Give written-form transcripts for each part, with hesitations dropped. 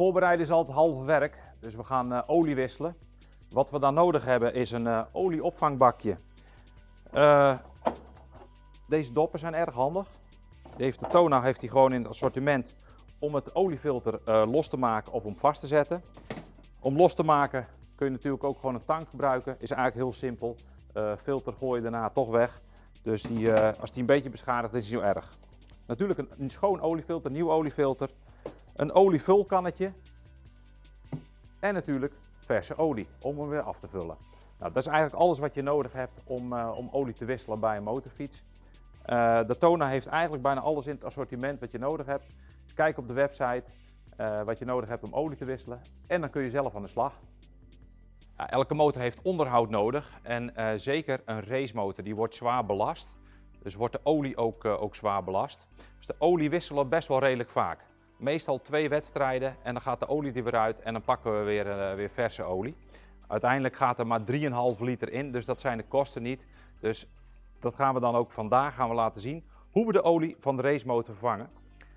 Voorbereiden is altijd halve werk, dus we gaan olie wisselen. Wat we dan nodig hebben is een olieopvangbakje. Deze doppen zijn erg handig. De Tona heeft hij gewoon in het assortiment om het oliefilter los te maken of om vast te zetten. Om los te maken kun je natuurlijk ook gewoon een tang gebruiken. Is eigenlijk heel simpel. Filter gooi je daarna toch weg. Dus als die een beetje beschadigd is, is hij niet erg. Natuurlijk een schoon oliefilter, nieuw oliefilter. Een olievulkannetje. En natuurlijk verse olie om hem weer af te vullen. Nou, dat is eigenlijk alles wat je nodig hebt om olie te wisselen bij een motorfiets. De Tona heeft eigenlijk bijna alles in het assortiment wat je nodig hebt. Dus kijk op de website wat je nodig hebt om olie te wisselen. En dan kun je zelf aan de slag. Ja, elke motor heeft onderhoud nodig en zeker een racemotor die wordt zwaar belast. Dus wordt de olie ook zwaar belast. Dus de olie wisselen we best wel redelijk vaak. Meestal 2 wedstrijden en dan gaat de olie er weer uit en dan pakken we weer verse olie. Uiteindelijk gaat er maar 3,5 liter in, dus dat zijn de kosten niet. Dus dat gaan we dan ook vandaag laten zien hoe we de olie van de racemotor vervangen.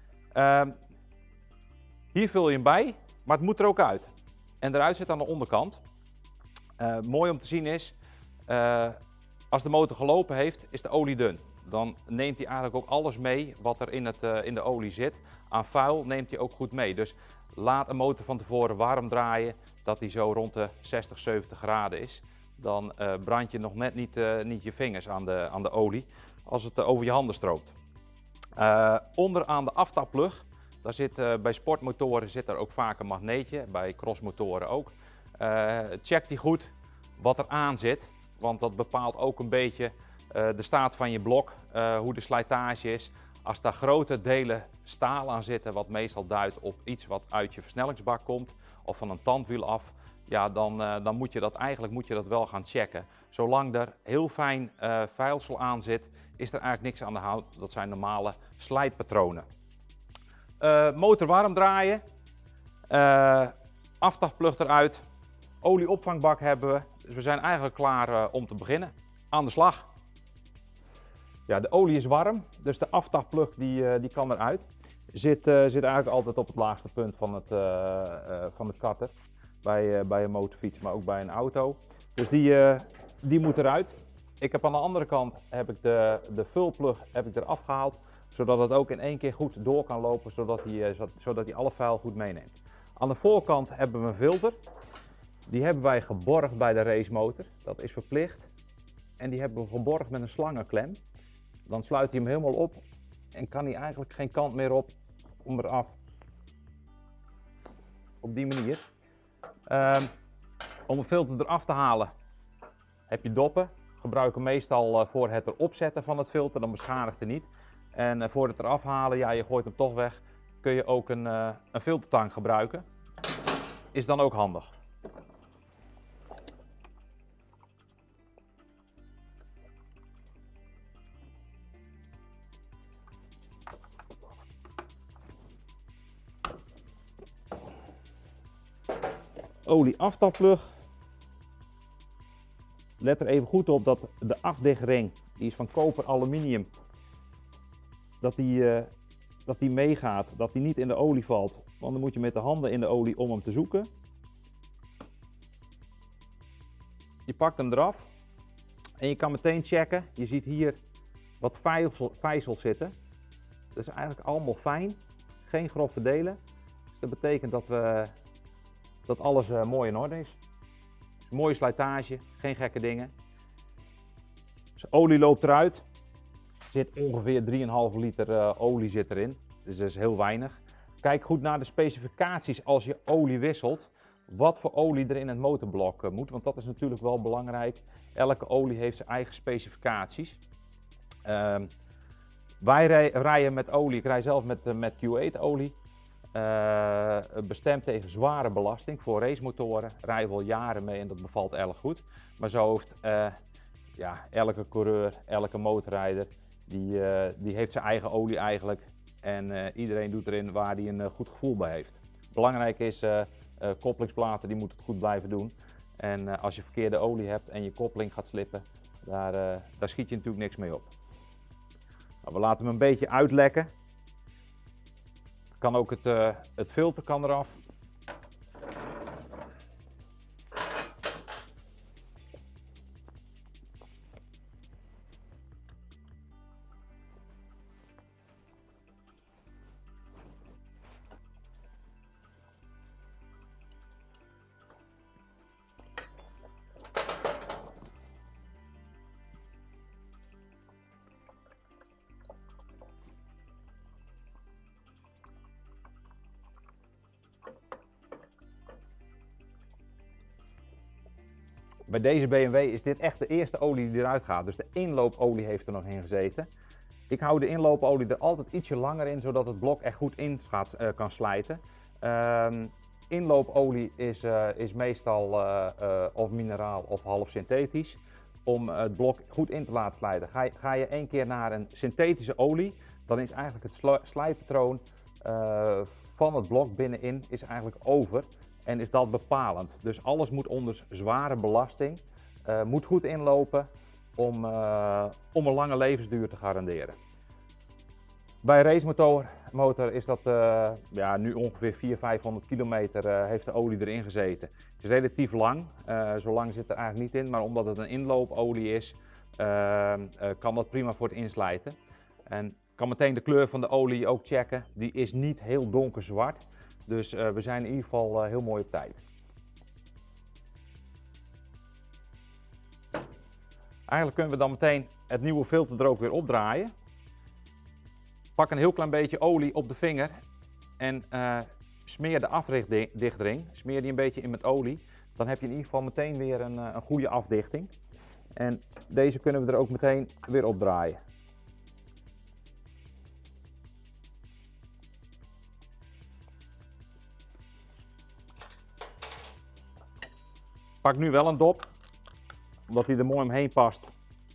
Hier vul je hem bij, maar het moet er ook uit. En eruit zit aan de onderkant. Mooi om te zien is, als de motor gelopen heeft, is de olie dun. Dan neemt hij eigenlijk ook alles mee wat er in de olie zit. Aan vuil neemt hij ook goed mee. Dus laat een motor van tevoren warm draaien, dat hij zo rond de 60, 70 graden is. Dan brand je nog net niet je vingers aan de olie als het over je handen stroomt. Onderaan de aftapplug, daar zit, bij sportmotoren zit er ook vaak een magneetje, bij crossmotoren ook. Check die goed wat er aan zit, want dat bepaalt ook een beetje de staat van je blok, hoe de slijtage is. Als daar grote delen staal aan zitten, wat meestal duidt op iets wat uit je versnellingsbak komt of van een tandwiel af, ja, dan moet je dat wel gaan checken. Zolang er heel fijn vuilsel aan zit, is er eigenlijk niks aan de hand. Dat zijn normale slijtpatronen. Motor warm draaien, aftapplug eruit, olieopvangbak hebben we. Dus we zijn eigenlijk klaar om te beginnen. Aan de slag. Ja, de olie is warm, dus de aftapplug die kan eruit. Zit eigenlijk altijd op het laagste punt van het karter. Bij een motorfiets, maar ook bij een auto. Dus die moet eruit. Ik heb aan de andere kant de vulplug eraf gehaald, zodat het ook in één keer goed door kan lopen, zodat hij alle vuil goed meeneemt. Aan de voorkant hebben we een filter. Die hebben wij geborgd bij de racemotor. Dat is verplicht. En die hebben we geborgd met een slangenklem. Dan sluit hij hem helemaal op en kan hij eigenlijk geen kant meer op om eraf. Op die manier. Om een filter eraf te halen heb je doppen. Gebruiken meestal voor het erop zetten van het filter, dan beschadigt hij niet. En voor het eraf halen, ja, je gooit hem toch weg, kun je ook een filtertang gebruiken. Is dan ook handig. Olie aftapplug. Let er even goed op dat de afdichtring, die is van koper aluminium, dat die meegaat, dat die niet in de olie valt. Want dan moet je met de handen in de olie om hem te zoeken. Je pakt hem eraf en je kan meteen checken. Je ziet hier wat vijzels zitten. Dat is eigenlijk allemaal fijn, geen grove delen. Dus dat betekent dat alles mooi in orde is. Mooie slijtage, geen gekke dingen. Dus olie loopt eruit. Er zit ongeveer 3,5 liter olie zit erin. Dus dat is heel weinig. Kijk goed naar de specificaties als je olie wisselt. Wat voor olie er in het motorblok moet. Want dat is natuurlijk wel belangrijk. Elke olie heeft zijn eigen specificaties. Wij rijden met olie. Ik rij zelf met Q8 olie. Bestemd tegen zware belasting voor racemotoren. Rijden we al jaren mee en dat bevalt erg goed. Maar zo heeft elke coureur, elke motorrijder, die heeft zijn eigen olie eigenlijk. En iedereen doet erin waar hij een goed gevoel bij heeft. Belangrijk is, koppelingsplaten die moeten het goed blijven doen. En als je verkeerde olie hebt en je koppeling gaat slippen, daar schiet je natuurlijk niks mee op. Nou, we laten hem een beetje uitlekken. Kan ook het filter kan eraf. Bij deze BMW is dit echt de eerste olie die eruit gaat. Dus de inloopolie heeft er nog in gezeten. Ik hou de inloopolie er altijd ietsje langer in, zodat het blok echt goed in kan slijten. Inloopolie is meestal of mineraal of half synthetisch. Om het blok goed in te laten slijten. Ga je één keer naar een synthetische olie, dan is eigenlijk het slijpatroon van het blok binnenin is eigenlijk over. En is dat bepalend. Dus alles moet onder zware belasting. Moet goed inlopen om een lange levensduur te garanderen. Bij een racemotor is dat ja, nu ongeveer 400-500 kilometer heeft de olie erin gezeten. Het is relatief lang, zo lang zit er eigenlijk niet in, maar omdat het een inloopolie is, kan dat prima voor het inslijten. En ik kan meteen de kleur van de olie ook checken, die is niet heel donkerzwart. Dus we zijn in ieder geval heel mooi op tijd. Eigenlijk kunnen we dan meteen het nieuwe filter er ook weer opdraaien. Pak een heel klein beetje olie op de vinger en smeer de africhtdichtering. Smeer die een beetje in met olie. Dan heb je in ieder geval meteen weer een goede afdichting. En deze kunnen we er ook meteen weer opdraaien. Pak nu wel een dop, omdat hij er mooi omheen past.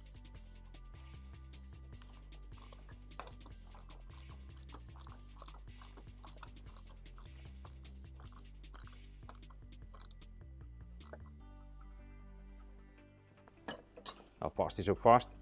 Nou, vast is ook vast.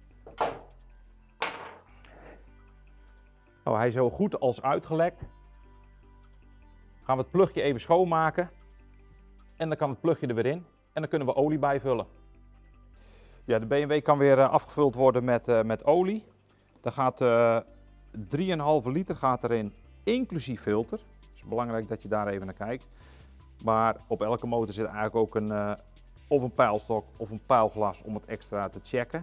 Nou, hij is zo goed als uitgelekt. Gaan we het plugje even schoonmaken. En dan kan het plugje er weer in. En dan kunnen we olie bijvullen. Ja, de BMW kan weer afgevuld worden met olie. Daar gaat 3,5 liter gaat erin, inclusief filter. Het is belangrijk dat je daar even naar kijkt. Maar op elke motor zit eigenlijk ook of een pijlstok of een pijlglas om het extra te checken.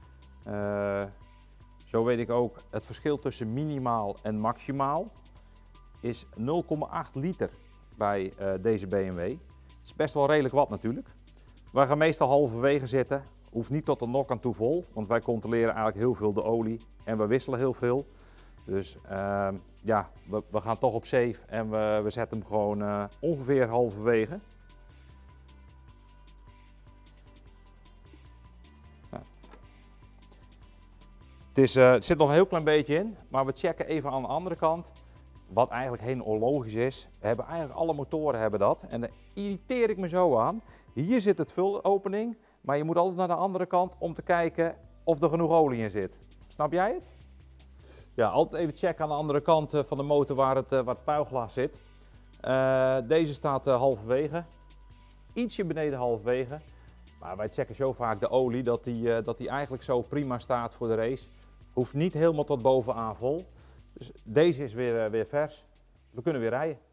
Zo weet ik ook, het verschil tussen minimaal en maximaal is 0,8 liter bij deze BMW. Het is best wel redelijk wat natuurlijk. Wij gaan meestal halverwege zitten. Hoeft niet tot de nok aan toe vol, want wij controleren eigenlijk heel veel de olie en we wisselen heel veel. Dus ja, we gaan toch op safe en we zetten hem gewoon ongeveer halverwege. Ja. Het zit nog een heel klein beetje in, maar we checken even aan de andere kant. Wat eigenlijk heel onlogisch is, eigenlijk alle motoren hebben dat. En daar irriteer ik me zo aan. Hier zit het vulopening, maar je moet altijd naar de andere kant om te kijken of er genoeg olie in zit. Snap jij het? Ja, altijd even checken aan de andere kant van de motor waar het puilglas zit. Deze staat halverwege, ietsje beneden halverwege. Maar wij checken zo vaak de olie dat die eigenlijk zo prima staat voor de race. Hoeft niet helemaal tot bovenaan vol. Dus deze is weer vers. We kunnen weer rijden.